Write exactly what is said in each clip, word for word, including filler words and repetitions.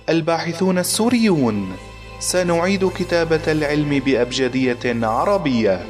الباحثون السوريون، سنعيد كتابة العلم بأبجدية عربية.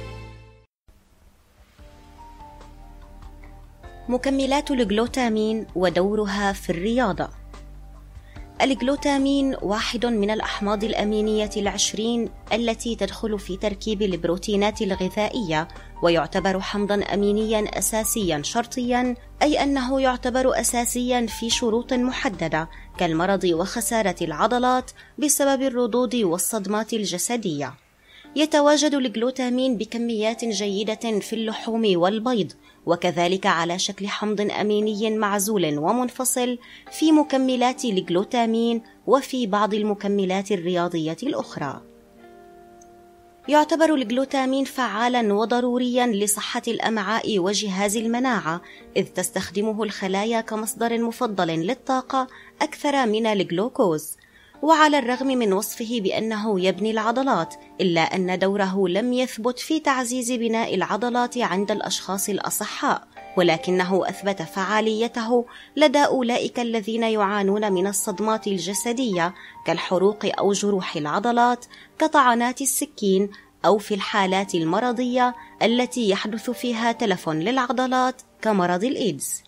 مكملات الجلوتامين ودورها في الرياضة. الجلوتامين واحد من الأحماض الأمينية العشرين التي تدخل في تركيب البروتينات الغذائية، ويعتبر حمضاً أمينياً أساسياً شرطياً، أي أنه يعتبر أساسياً في شروط محددة كالمرض وخسارة العضلات بسبب الردود والصدمات الجسدية. يتواجد الجلوتامين بكميات جيدة في اللحوم والبيض، وكذلك على شكل حمض أميني معزول ومنفصل في مكملات الجلوتامين وفي بعض المكملات الرياضية الأخرى. يعتبر الجلوتامين فعالاً وضرورياً لصحة الأمعاء وجهاز المناعة، إذ تستخدمه الخلايا كمصدر مفضل للطاقة أكثر من الجلوكوز. وعلى الرغم من وصفه بأنه يبني العضلات، إلا أن دوره لم يثبت في تعزيز بناء العضلات عند الأشخاص الأصحاء، ولكنه أثبت فعاليته لدى أولئك الذين يعانون من الصدمات الجسدية كالحروق أو جروح العضلات كطعنات السكين، أو في الحالات المرضية التي يحدث فيها تلف للعضلات كمرض الإيدز.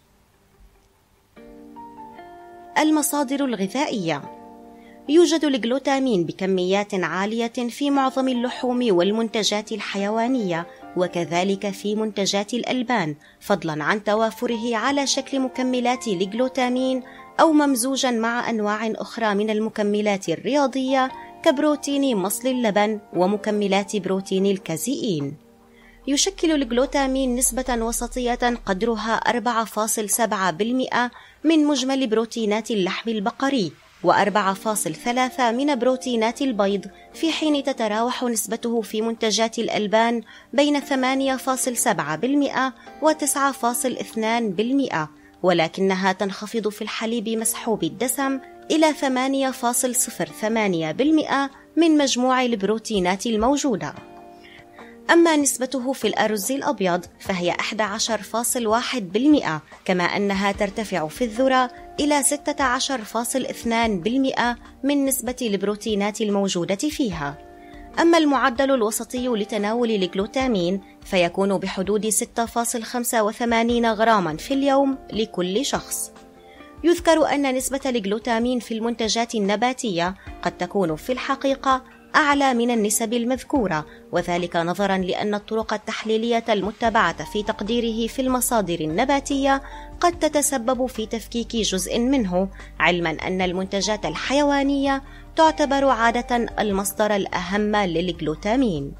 المصادر الغذائية. يوجد الجلوتامين بكميات عالية في معظم اللحوم والمنتجات الحيوانية، وكذلك في منتجات الألبان، فضلا عن توافره على شكل مكملات الجلوتامين أو ممزوجا مع أنواع أخرى من المكملات الرياضية كبروتين مصل اللبن ومكملات بروتين الكازيين. يشكل الجلوتامين نسبة وسطية قدرها أربعة فاصلة سبعة بالمئة من مجمل بروتينات اللحم البقري، وأربعة فاصلة ثلاثة من بروتينات البيض، في حين تتراوح نسبته في منتجات الألبان بين ثمانية فاصلة سبعة بالمئة و تسعة فاصلة اثنين بالمئة، ولكنها تنخفض في الحليب مسحوب الدسم إلى ثمانية فاصلة صفر ثمانية بالمئة من مجموع البروتينات الموجودة. أما نسبته في الأرز الأبيض فهي أحد عشر فاصلة واحد بالمئة، كما أنها ترتفع في الذرة إلى ستة عشر فاصلة اثنين بالمئة من نسبة البروتينات الموجودة فيها. أما المعدل الوسطي لتناول الجلوتامين فيكون بحدود ستة فاصلة خمسة وثمانين غراما في اليوم لكل شخص. يذكر أن نسبة الجلوتامين في المنتجات النباتية قد تكون في الحقيقة أعلى من النسب المذكورة، وذلك نظرا لأن الطرق التحليلية المتبعة في تقديره في المصادر النباتية قد تتسبب في تفكيك جزء منه، علما أن المنتجات الحيوانية تعتبر عادة المصدر الأهم للجلوتامين.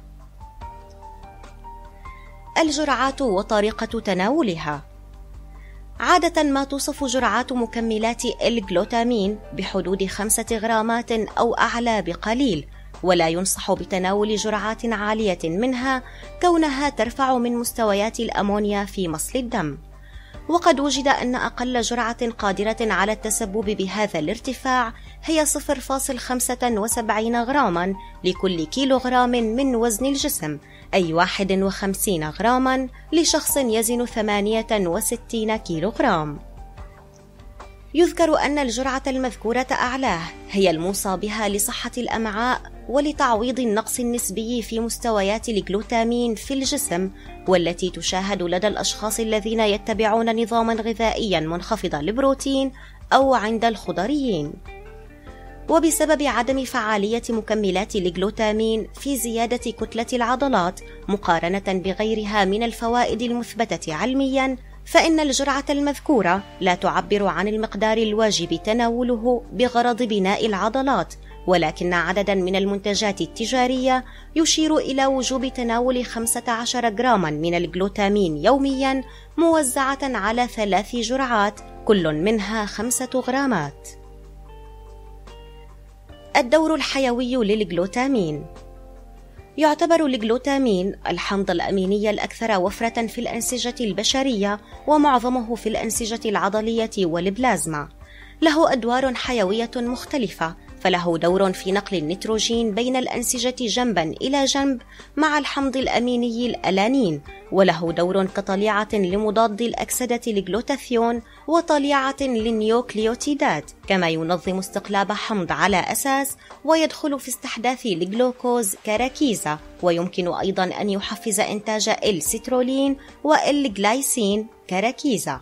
الجرعات وطريقة تناولها. عادة ما توصف جرعات مكملات الجلوتامين بحدود خمسة غرامات أو أعلى بقليل، ولا ينصح بتناول جرعات عالية منها كونها ترفع من مستويات الأمونيا في مصل الدم. وقد وجد أن أقل جرعة قادرة على التسبب بهذا الارتفاع هي صفر فاصلة خمسة وسبعين غراما لكل كيلوغرام من وزن الجسم، أي واحد وخمسين غراما لشخص يزن ثمانية وستين كيلوغرام. يذكر أن الجرعة المذكورة أعلاه هي الموصى بها لصحة الأمعاء ولتعويض النقص النسبي في مستويات الجلوتامين في الجسم، والتي تشاهد لدى الأشخاص الذين يتبعون نظاما غذائيا منخفض البروتين أو عند الخضريين. وبسبب عدم فعالية مكملات الجلوتامين في زيادة كتلة العضلات مقارنة بغيرها من الفوائد المثبتة علميا، فإن الجرعة المذكورة لا تعبر عن المقدار الواجب تناوله بغرض بناء العضلات، ولكن عددا من المنتجات التجارية يشير إلى وجوب تناول خمسة عشر جراما من الجلوتامين يوميا موزعة على ثلاث جرعات كل منها خمسة غرامات. الدور الحيوي للجلوتامين. يعتبر الجلوتامين الحمض الأميني الأكثر وفرة في الأنسجة البشرية، ومعظمه في الأنسجة العضلية والبلازما. له أدوار حيوية مختلفة، فله دور في نقل النيتروجين بين الأنسجة جنبا إلى جنب مع الحمض الأميني الألانين، وله دور كطليعة لمضاد الأكسدة الجلوتاثيون وطليعة للنيوكليوتيدات، كما ينظم استقلاب حمض على أساس ويدخل في استحداث الجلوكوز كركيزة، ويمكن أيضا أن يحفز إنتاج السترولين والجلايسين كركيزة.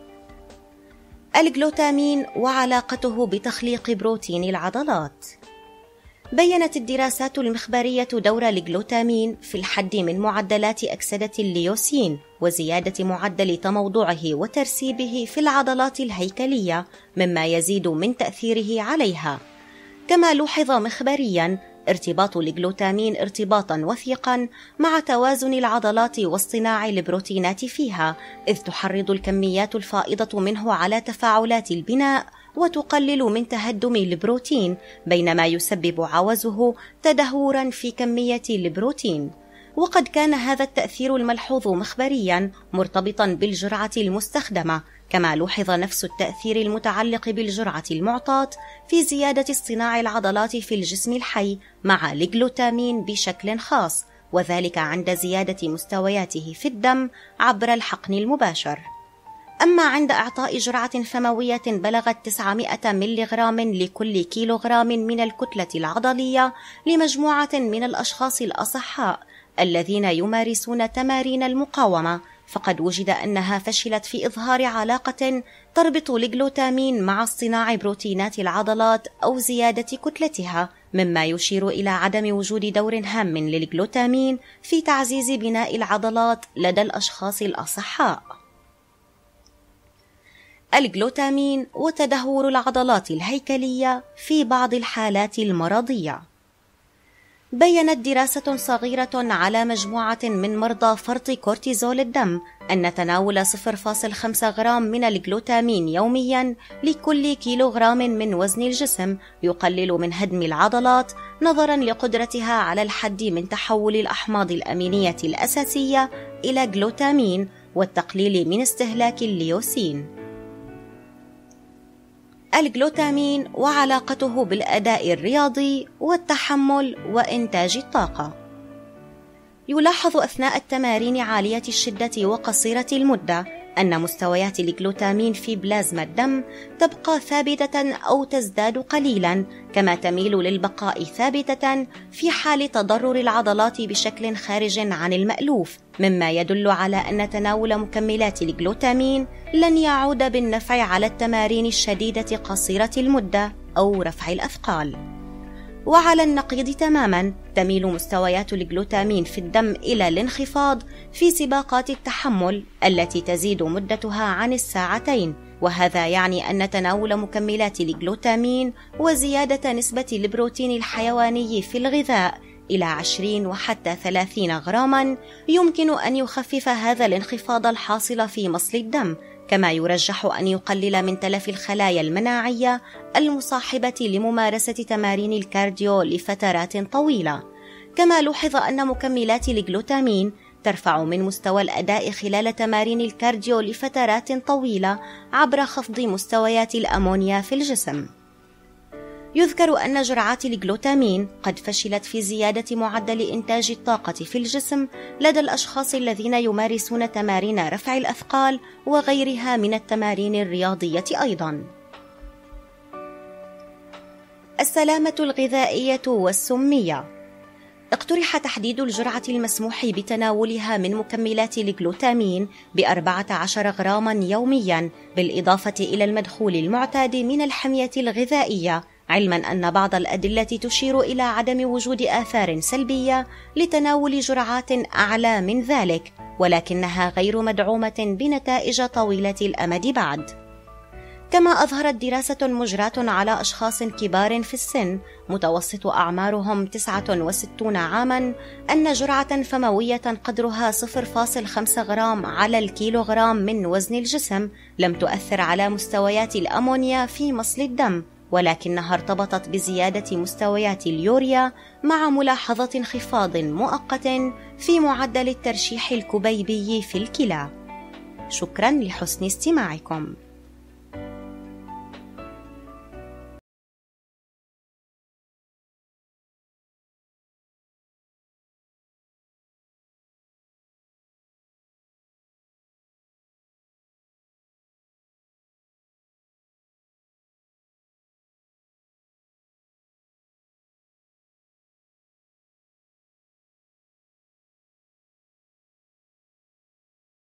الجلوتامين وعلاقته بتخليق بروتين العضلات. بيّنت الدراسات المخبرية دور الجلوتامين في الحد من معدلات أكسدة الليوسين وزيادة معدل تموضعه وترسيبه في العضلات الهيكلية، مما يزيد من تأثيره عليها. كما لوحظ مخبرياً ارتباط الجلوتامين ارتباطاً وثيقاً مع توازن العضلات واصطناع البروتينات فيها، إذ تحرض الكميات الفائضة منه على تفاعلات البناء وتقلل من تهدم البروتين، بينما يسبب عوزه تدهوراً في كمية البروتين. وقد كان هذا التأثير الملحوظ مخبرياً مرتبطاً بالجرعة المستخدمة، كما لوحظ نفس التأثير المتعلق بالجرعة المعطاة في زيادة اصطناع العضلات في الجسم الحي مع الجلوتامين بشكل خاص، وذلك عند زيادة مستوياته في الدم عبر الحقن المباشر. أما عند إعطاء جرعة فموية بلغت تسعمائة ملغرام لكل كيلوغرام من الكتلة العضلية لمجموعة من الأشخاص الأصحاء الذين يمارسون تمارين المقاومة، فقد وجد أنها فشلت في إظهار علاقة تربط الجلوتامين مع اصطناع بروتينات العضلات أو زيادة كتلتها، مما يشير إلى عدم وجود دور هام للجلوتامين في تعزيز بناء العضلات لدى الأشخاص الأصحاء. الجلوتامين وتدهور العضلات الهيكلية في بعض الحالات المرضية. بيّنت دراسة صغيرة على مجموعة من مرضى فرط كورتيزول الدم أن تناول صفر فاصلة خمسة غرام من الجلوتامين يومياً لكل كيلوغرام من وزن الجسم يقلل من هدم العضلات، نظراً لقدرتها على الحد من تحول الأحماض الأمينية الأساسية إلى جلوتامين والتقليل من استهلاك الليوسين. الجلوتامين وعلاقته بالأداء الرياضي والتحمل وإنتاج الطاقة. يلاحظ أثناء التمارين عالية الشدة وقصيرة المدة أن مستويات الجلوتامين في بلازما الدم تبقى ثابتة أو تزداد قليلا، كما تميل للبقاء ثابتة في حال تضرر العضلات بشكل خارج عن المألوف، مما يدل على أن تناول مكملات الجلوتامين لن يعود بالنفع على التمارين الشديدة قصيرة المدة أو رفع الأثقال. وعلى النقيض تماما تميل مستويات الجلوتامين في الدم إلى الانخفاض في سباقات التحمل التي تزيد مدتها عن الساعتين، وهذا يعني أن تناول مكملات الجلوتامين وزيادة نسبة البروتين الحيواني في الغذاء إلى عشرين وحتى ثلاثين غراما يمكن أن يخفف هذا الانخفاض الحاصل في مصل الدم، كما يرجح أن يقلل من تلف الخلايا المناعية المصاحبة لممارسة تمارين الكارديو لفترات طويلة. كما لوحظ أن مكملات الجلوتامين ترفع من مستوى الأداء خلال تمارين الكارديو لفترات طويلة عبر خفض مستويات الأمونيا في الجسم. يذكر أن جرعات الجلوتامين قد فشلت في زيادة معدل إنتاج الطاقة في الجسم لدى الأشخاص الذين يمارسون تمارين رفع الأثقال وغيرها من التمارين الرياضية أيضاً. السلامة الغذائية والسمية. اقترح تحديد الجرعة المسموح بتناولها من مكملات الجلوتامين بأربعة عشر غراما يومياً، بالإضافة إلى المدخول المعتاد من الحمية الغذائية، علما أن بعض الأدلة تشير إلى عدم وجود آثار سلبية لتناول جرعات أعلى من ذلك، ولكنها غير مدعومة بنتائج طويلة الأمد بعد. كما أظهرت دراسة مجراة على أشخاص كبار في السن متوسط أعمارهم تسعة وستين عاما أن جرعة فموية قدرها صفر فاصلة خمسة غرام على الكيلوغرام من وزن الجسم لم تؤثر على مستويات الأمونيا في مصل الدم، ولكنها ارتبطت بزيادة مستويات اليوريا مع ملاحظة انخفاض مؤقت في معدل الترشيح الكبيبي في الكلى. شكرا لحسن استماعكم.